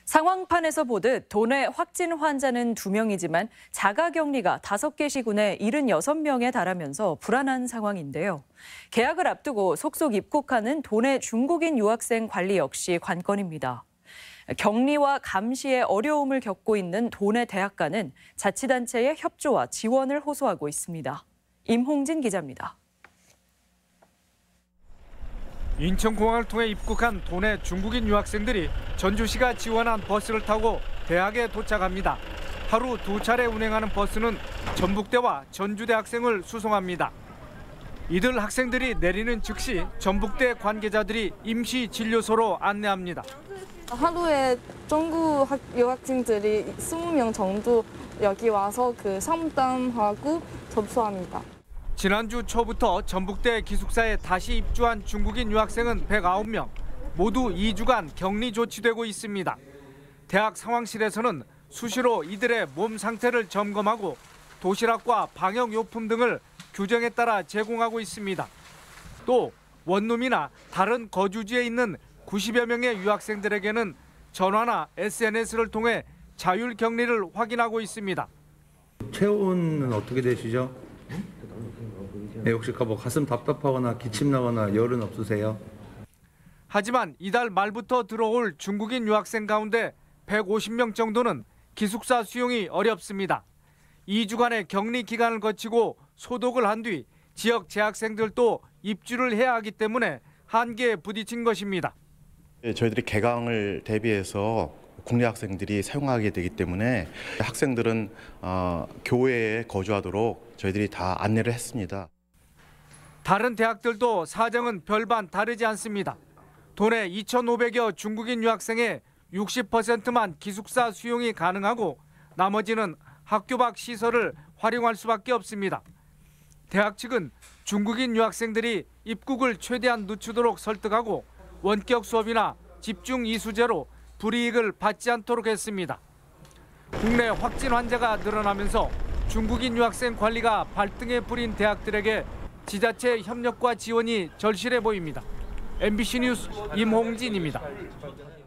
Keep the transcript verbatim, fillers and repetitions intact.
상황판에서 보듯 도내 확진 환자는 두 명이지만 자가격리가 다섯 개 시군에 칠십육 명에 달하면서 불안한 상황인데요. 개학을 앞두고 속속 입국하는 도내 중국인 유학생 관리 역시 관건입니다. 격리와 감시에 어려움을 겪고 있는 도내 대학가는 자치단체의 협조와 지원을 호소하고 있습니다. 임홍진 기자입니다. 인천공항을 통해 입국한 도내 중국인 유학생들이 전주시가 지원한 버스를 타고 대학에 도착합니다. 하루 두 차례 운행하는 버스는 전북대와 전주대 학생을 수송합니다. 이들 학생들이 내리는 즉시 전북대 관계자들이 임시 진료소로 안내합니다. 하루에 중국 유학생들이 이십 명 정도 여기 와서 그 상담하고 접수합니다. 지난주 초부터 전북대 기숙사에 다시 입주한 중국인 유학생은 백구 명, 모두 이 주간 격리 조치되고 있습니다. 대학 상황실에서는 수시로 이들의 몸 상태를 점검하고 도시락과 방역용품 등을 규정에 따라 제공하고 있습니다. 또 원룸이나 다른 거주지에 있는 구십여 명의 유학생들에게는 전화나 에스엔에스를 통해 자율 격리를 확인하고 있습니다. 체온은 어떻게 되시죠? 네, 혹시 뭐 가슴 답답하거나 기침 나거나 열은 없으세요? 하지만 이달 말부터 들어올 중국인 유학생 가운데 백오십 명 정도는 기숙사 수용이 어렵습니다. 이 주간의 격리 기간을 거치고 소독을 한 뒤 지역 재학생들도 입주를 해야 하기 때문에 한계에 부딪힌 것입니다. 저희들이 개강을 대비해서 국내 학생들이 사용하게 되기 때문에 학생들은 어, 교외에 거주하도록 저희들이 다 안내를 했습니다. 다른 대학들도 사정은 별반 다르지 않습니다. 도내 이천오백여 중국인 유학생의 육십 퍼센트만 기숙사 수용이 가능하고 나머지는 학교 밖 시설을 활용할 수밖에 없습니다. 대학 측은 중국인 유학생들이 입국을 최대한 늦추도록 설득하고 원격 수업이나 집중 이수제로 불이익을 받지 않도록 했습니다. 국내 확진 환자가 늘어나면서 중국인 유학생 관리가 발등에 불인 대학들에게 지자체 협력과 지원이 절실해 보입니다. 엠비씨 뉴스 임홍진입니다.